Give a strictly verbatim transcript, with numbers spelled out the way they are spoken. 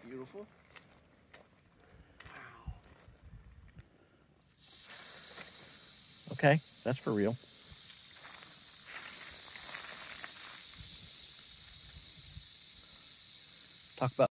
beautiful. Wow. Okay, that's for real. Talk about